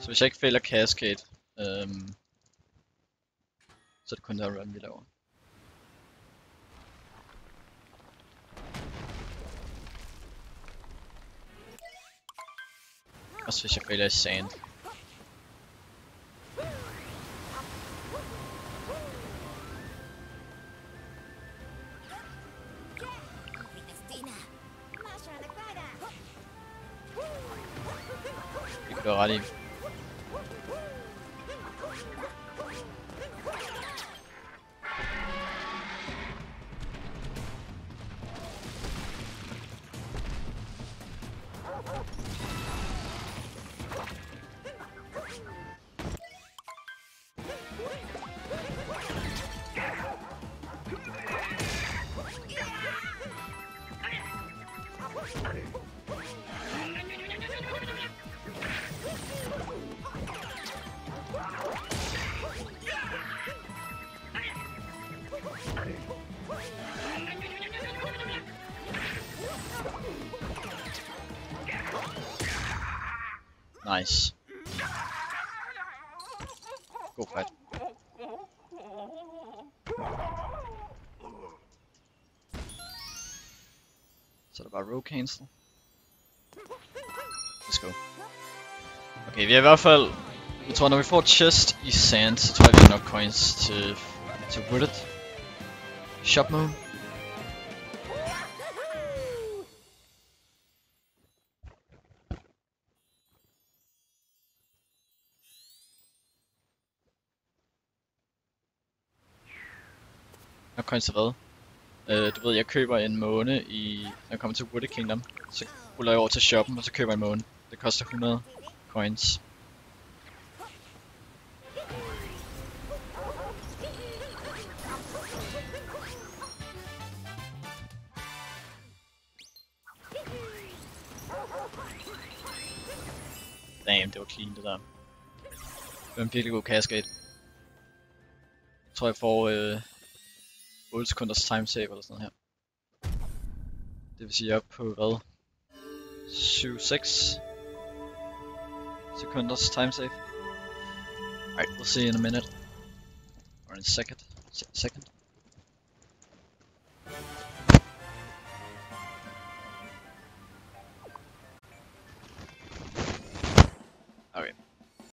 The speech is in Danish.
hvis jeg ikke fejler Cascade, så er det kun der run vi laver. Også hvis jeg fejler i Sand. Det kan du have ret i. Nice. God fight. Så er det bare row cancel. Let's go. Okay, vi er i hvert fald... Jeg tror, når vi får chest i Sand, så tror jeg, vi har nok coins til Wooded. Shop Moon. Nok coins til hvad? Du ved, jeg køber en måne når jeg kommer til Wooded Kingdom. Så ruller jeg over til shoppen, og så køber jeg en måne. Det koster 100 coins. Damn, det var clean det der. Det var en virkelig god cascade. Jeg tror jeg får 8 sekunders time save eller sådan noget her. Det vil sige, jeg er på hvad? 7-6 sekunders time save. Alright, we'll see in a minute. Or in a second.